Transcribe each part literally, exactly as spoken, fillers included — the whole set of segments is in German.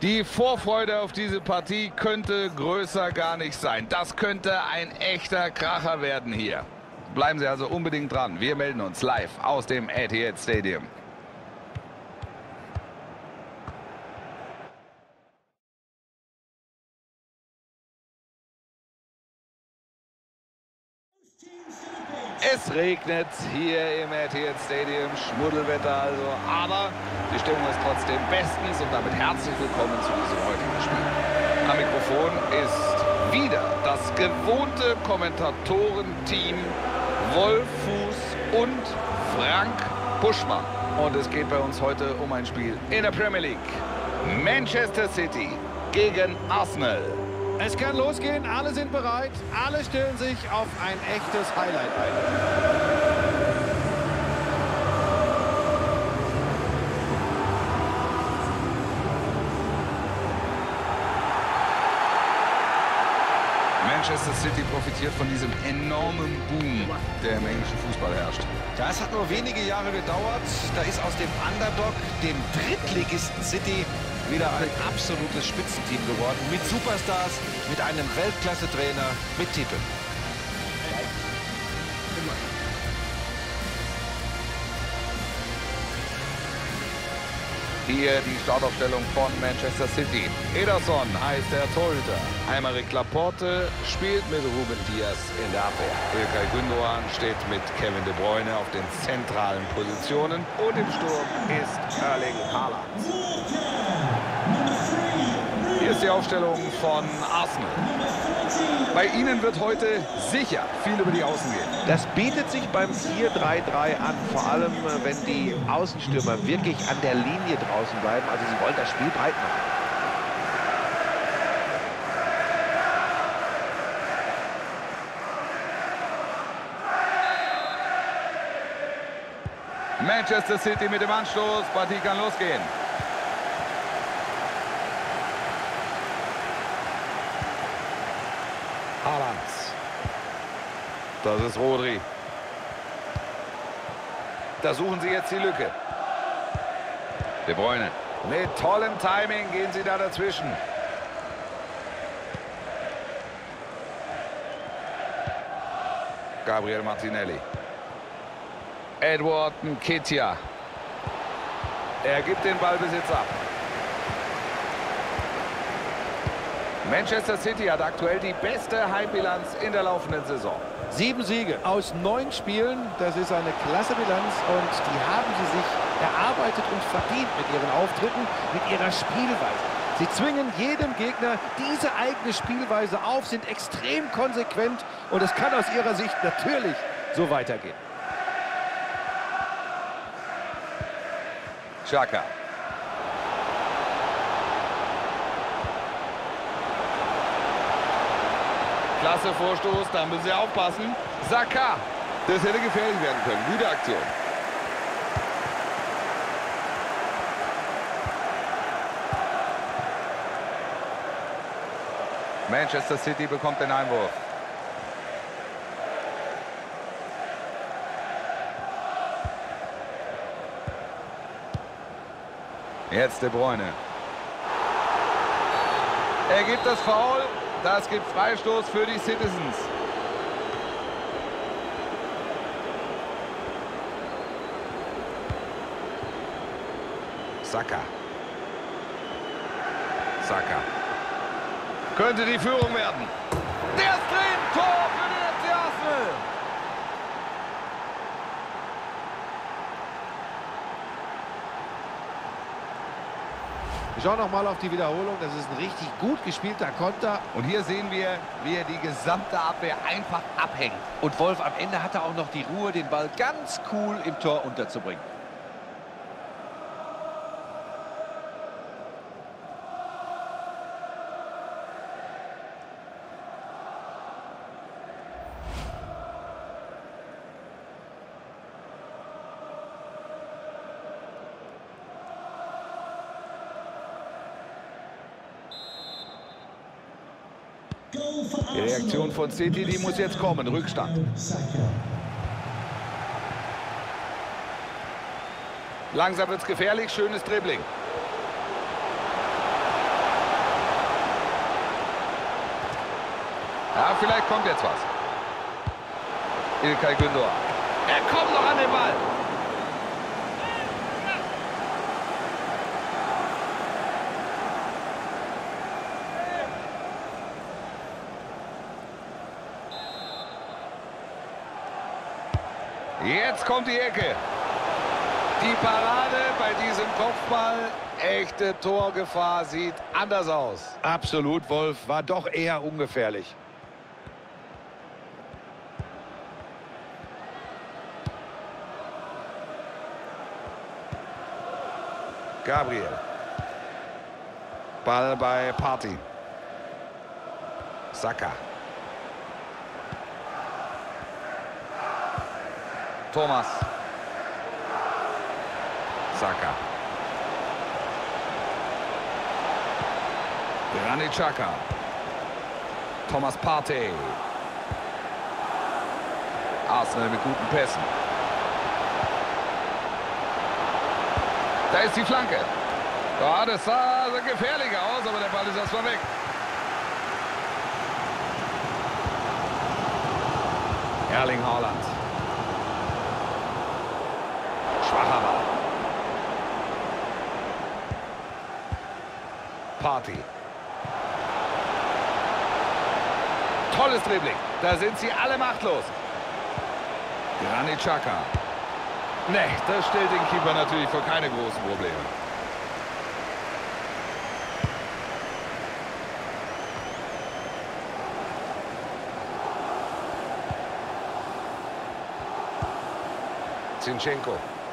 Die Vorfreude auf diese Partie könnte größer gar nicht sein. Das könnte ein echter Kracher werden hier. Bleiben Sie also unbedingt dran. Wir melden uns live aus dem Etihad Stadium. Es regnet hier im Etihad Stadium, Schmuddelwetter also, aber die Stimmung ist trotzdem bestens und damit herzlich willkommen zu diesem heutigen Spiel. Am Mikrofon ist wieder das gewohnte Kommentatorenteam Wolf Fuß und Frank Buschmann. Und es geht bei uns heute um ein Spiel in der Premier League. Manchester City gegen Arsenal. Es kann losgehen, alle sind bereit, alle stellen sich auf ein echtes Highlight ein. Manchester City profitiert von diesem enormen Boom, der im englischen Fußball herrscht. Ja, es hat nur wenige Jahre gedauert, da ist aus dem Underdog, dem Drittligisten City, wieder ein absolutes Spitzenteam geworden. Mit Superstars, mit einem Weltklasse-Trainer, mit Titeln. Hier die Startaufstellung von Manchester City. Ederson heißt der Torhüter. Aymeric Laporte spielt mit Ruben Dias in der Abwehr. İlkay Gündoğan steht mit Kevin De Bruyne auf den zentralen Positionen. Und im Sturm ist Erling Haaland. Hier ist die Aufstellung von Arsenal. Bei ihnen wird heute sicher viel über die Außen gehen. Das bietet sich beim vier drei drei an, vor allem wenn die Außenstürmer wirklich an der Linie draußen bleiben. Also sie wollen das Spiel breit machen. Manchester City mit dem Anstoß. Partie kann losgehen. Haaland. Das ist Rodri. Da suchen sie jetzt die Lücke. De Bruyne. Mit tollem Timing gehen sie da dazwischen. Gabriel Martinelli. Edward Nketiah. Er gibt den Ballbesitz ab. Manchester City hat aktuell die beste Heimbilanz in der laufenden Saison. Sieben Siege aus neun Spielen, das ist eine klasse Bilanz und die haben sie sich erarbeitet und verdient mit ihren Auftritten, mit ihrer Spielweise. Sie zwingen jedem Gegner diese eigene Spielweise auf, sind extrem konsequent und es kann aus ihrer Sicht natürlich so weitergehen. Xhaka. Klasse Vorstoß, da müssen sie aufpassen. Saka. Das hätte gefährlich werden können. Gute Aktion. Manchester City bekommt den Einwurf. Jetzt De Bruyne. Er gibt das Foul. Das gibt Freistoß für die Citizens. Saka. Saka. Könnte die Führung werden. Der ist drin. Tor für den F C Arsenal. Wir schauen noch mal auf die Wiederholung. Das ist ein richtig gut gespielter Konter. Und hier sehen wir, wie er die gesamte Abwehr einfach abhängt. Und Wolf, am Ende hat er auch noch die Ruhe, den Ball ganz cool im Tor unterzubringen. Die Reaktion von City, die muss jetzt kommen. Rückstand. Langsam wird es gefährlich. Schönes Dribbling. Ja, vielleicht kommt jetzt was. İlkay Gündoğan. Er kommt noch an den Ball. Jetzt kommt die Ecke. Die Parade bei diesem Kopfball. Echte Torgefahr, sieht anders aus. Absolut, Wolf. War doch eher ungefährlich. Gabriel. Ball bei Partey. Saka. Thomas. Saka. Granit Xhaka. Thomas Partey. Arsenal mit guten Pässen. Da ist die Flanke. Ja, das sah so gefährlich aus, aber der Ball ist erstmal weg. Erling Haaland. Schwacher Ball. Partey. Tolles Dribbling. Da sind sie alle machtlos. Granit Xhaka. Ne, das stellt den Keeper natürlich vor keine großen Probleme. Zinchenko.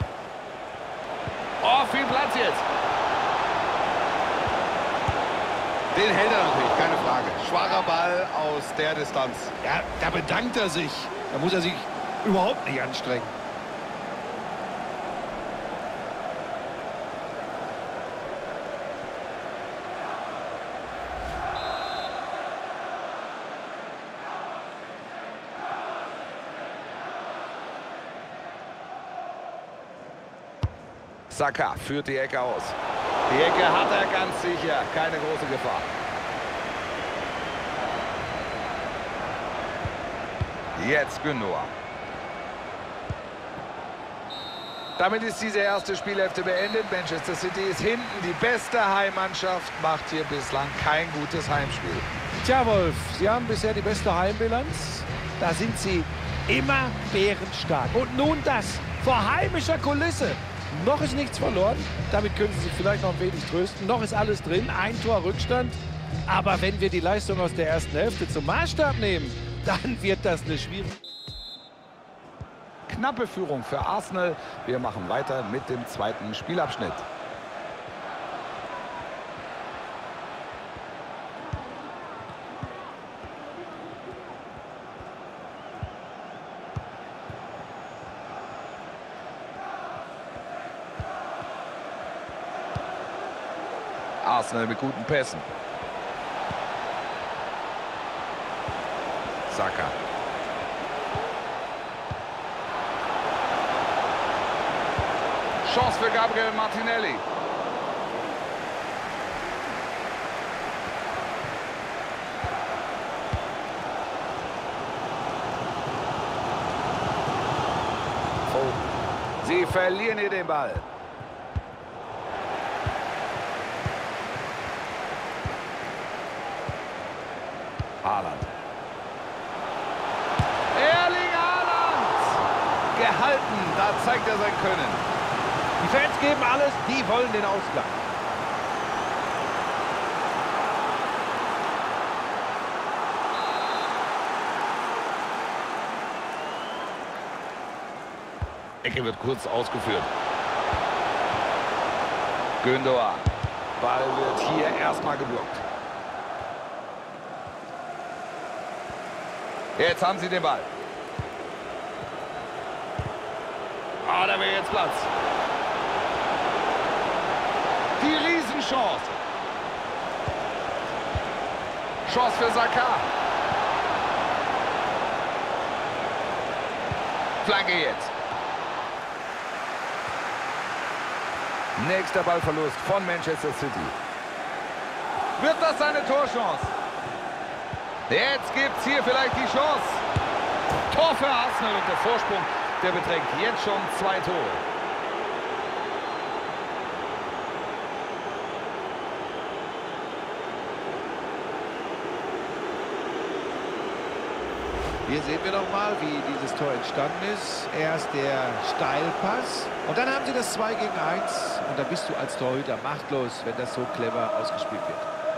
Oh, viel Platz jetzt. Den hält er natürlich, keine Frage. Schwacher Ball aus der Distanz. Ja, da bedankt er sich. Da muss er sich überhaupt nicht anstrengen. Saka führt die Ecke aus. Die Ecke hat er ganz sicher. Keine große Gefahr. Jetzt Gündoğan. Damit ist diese erste Spielhälfte beendet. Manchester City ist hinten. Die beste Heimmannschaft macht hier bislang kein gutes Heimspiel. Tja, Wolf, Sie haben bisher die beste Heimbilanz. Da sind Sie immer bärenstark. Und nun das vor heimischer Kulisse. Noch ist nichts verloren. Damit können Sie sich vielleicht noch ein wenig trösten. Noch ist alles drin. Ein Tor Rückstand. Aber wenn wir die Leistung aus der ersten Hälfte zum Maßstab nehmen, dann wird das eine schwierige... Knappe Führung für Arsenal. Wir machen weiter mit dem zweiten Spielabschnitt. Arsenal mit guten Pässen. Saka. Chance für Gabriel Martinelli. Oh. Sie verlieren hier den Ball. Haaland. Erling Haaland! Gehalten, da zeigt er sein Können. Die Fans geben alles, die wollen den Ausgleich. Ecke wird kurz ausgeführt. Gündoğan. Ball wird hier erstmal geblockt. Jetzt haben sie den Ball. Ah, da wäre jetzt Platz. Die Riesenchance. Chance für Saka. Flanke jetzt. Nächster Ballverlust von Manchester City. Wird das seine Torchance? Jetzt gibt es hier vielleicht die Chance. Tor für Arsenal und der Vorsprung, der beträgt jetzt schon zwei Tore. Hier sehen wir noch mal, wie dieses Tor entstanden ist. Erst der Steilpass und dann haben sie das zwei gegen eins. Und da bist du als Torhüter machtlos, wenn das so clever ausgespielt wird.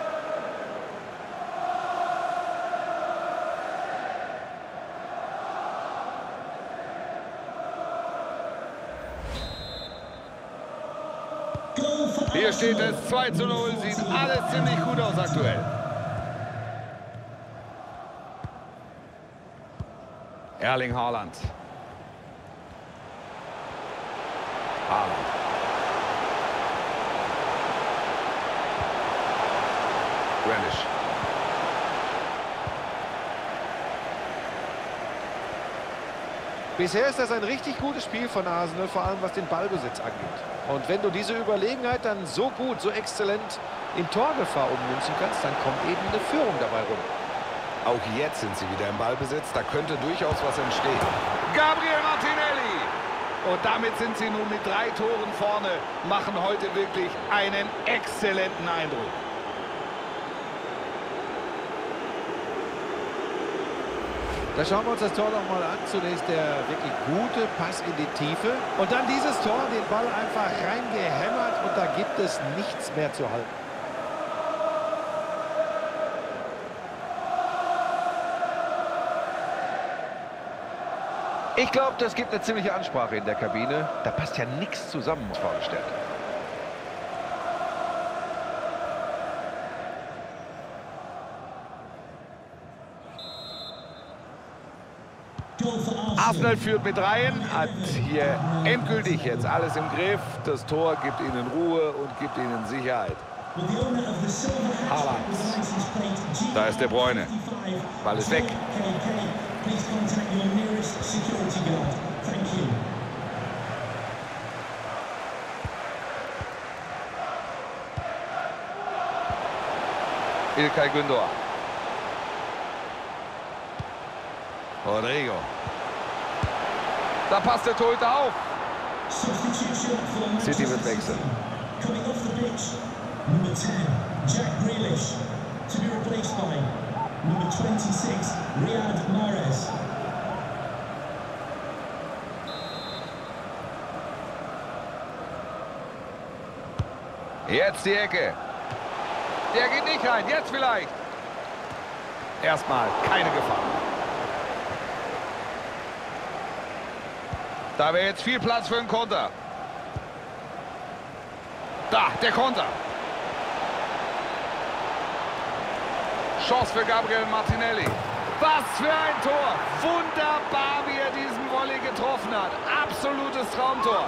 Hier steht es zwei zu null, sieht alles ziemlich gut aus aktuell. Erling Haaland. Haaland. Grealish. Bisher ist das ein richtig gutes Spiel von Arsenal, vor allem was den Ballbesitz angeht. Und wenn du diese Überlegenheit dann so gut, so exzellent in Torgefahr ummünzen kannst, dann kommt eben eine Führung dabei rum. Auch jetzt sind sie wieder im Ballbesitz, da könnte durchaus was entstehen. Gabriel Martinelli! Und damit sind sie nun mit drei Toren vorne, machen heute wirklich einen exzellenten Eindruck. Da schauen wir uns das Tor noch mal an. Zunächst der wirklich gute Pass in die Tiefe. Und dann dieses Tor, den Ball einfach reingehämmert und da gibt es nichts mehr zu halten. Ich glaube, das gibt eine ziemliche Ansprache in der Kabine. Da passt ja nichts zusammen, vorgestellt. Arsenal führt mit dreien, hat hier endgültig jetzt alles im Griff. Das Tor gibt ihnen Ruhe und gibt ihnen Sicherheit. Haaland. Da ist De Bruyne. Ball ist weg. İlkay Gündoğan. Rodrigo. Da passt der Torhüter auf. City wird wechseln. Number ten, Jack Grealish, to be replaced by number twenty-six, Riyad Mahrez. Jetzt die Ecke. Der geht nicht rein. Jetzt vielleicht. Erstmal keine Gefahr. Da wäre jetzt viel Platz für einen Konter. Da, der Konter. Chance für Gabriel Martinelli. Was für ein Tor. Wunderbar, wie er diesen Volley getroffen hat. Absolutes Traumtor.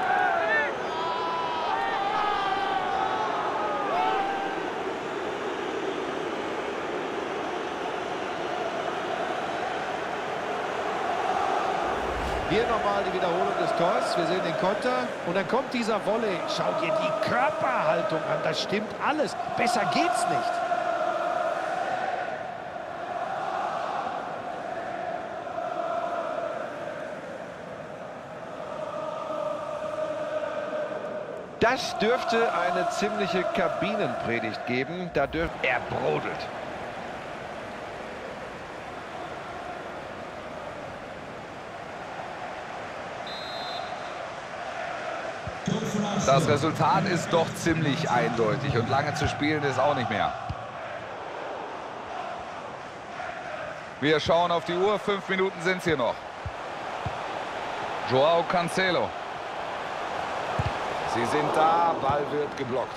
Hier nochmal die Wiederholung des Tors. Wir sehen den Konter. Und dann kommt dieser Volley. Schau dir die Körperhaltung an. Das stimmt alles. Besser geht's nicht. Das dürfte eine ziemliche Kabinenpredigt geben. Da dürfte er brodelt. Das Resultat ist doch ziemlich eindeutig und lange zu spielen ist auch nicht mehr. Wir schauen auf die Uhr, fünf Minuten sind es hier noch. Joao Cancelo. Sie sind da, Ball wird geblockt.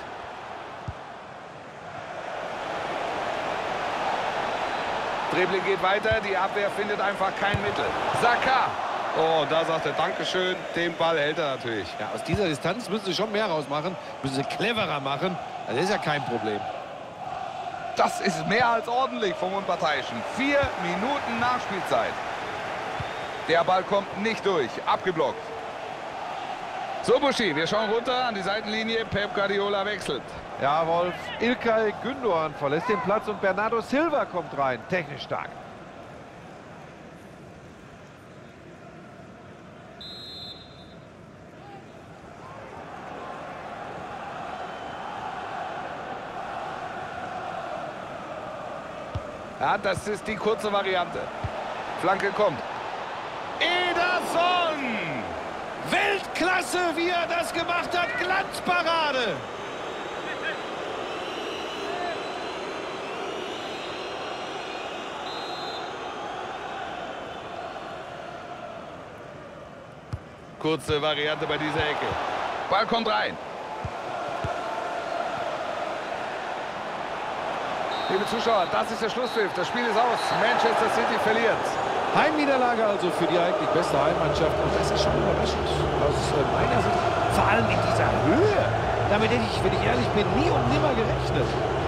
Dribbling geht weiter, die Abwehr findet einfach kein Mittel. Saka. Oh, da sagt er Dankeschön, den Ball hält er natürlich. Ja, aus dieser Distanz müssen sie schon mehr rausmachen, müssen sie cleverer machen. Das ist ja kein Problem. Das ist mehr als ordentlich vom Unparteiischen. Vier Minuten Nachspielzeit. Der Ball kommt nicht durch, abgeblockt. So, Buschi, wir schauen runter an die Seitenlinie. Pep Guardiola wechselt. Ja, Wolf, Ilkay Gündoğan verlässt den Platz und Bernardo Silva kommt rein. Technisch stark. Ja, das ist die kurze Variante. Flanke kommt. Ederson! Weltklasse, wie er das gemacht hat. Glanzparade. Kurze Variante bei dieser Ecke. Ball kommt rein. Liebe Zuschauer, das ist der Schlusspfiff. Das Spiel ist aus. Manchester City verliert. Heimniederlage also für die eigentlich beste Heimmannschaft. Und das ist schon überraschend aus meiner Sicht. Vor allem in dieser Höhe. Damit hätte ich, wenn ich ehrlich bin, nie und nimmer gerechnet.